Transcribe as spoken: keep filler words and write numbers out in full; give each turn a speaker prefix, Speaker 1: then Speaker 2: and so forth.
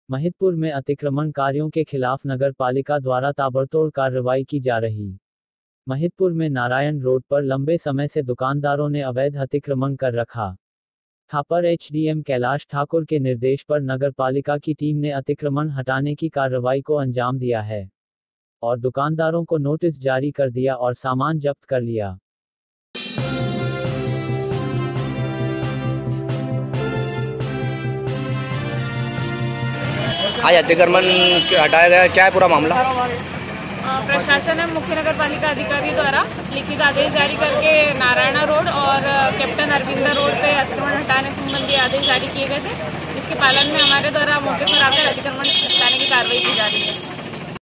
Speaker 1: महिदपुर में अतिक्रमणकारियों के खिलाफ नगर पालिका द्वारा ताबड़तोड़ कार्रवाई की जा रही। महिदपुर में नारायण रोड पर लंबे समय से दुकानदारों ने अवैध अतिक्रमण कर रखा था, पर एचडीएम कैलाश ठाकुर के निर्देश पर नगर पालिका की टीम ने अतिक्रमण हटाने की कार्रवाई को अंजाम दिया है और दुकानदारों को नोटिस जारी कर दिया और सामान जब्त कर लिया।
Speaker 2: आज अतिक्रमण हटाया गया, क्या है पूरा मामला?
Speaker 3: प्रशासन एवं मुख्य नगर पालिका अधिकारी द्वारा लिखित आदेश जारी करके नारायण रोड और कैप्टन अरविंद रोड पे अतिक्रमण हटाने संबंधी आदेश जारी किए गए थे। इसके पालन में हमारे द्वारा मौके पर आकर अतिक्रमण हटाने की कार्रवाई की जा रही है।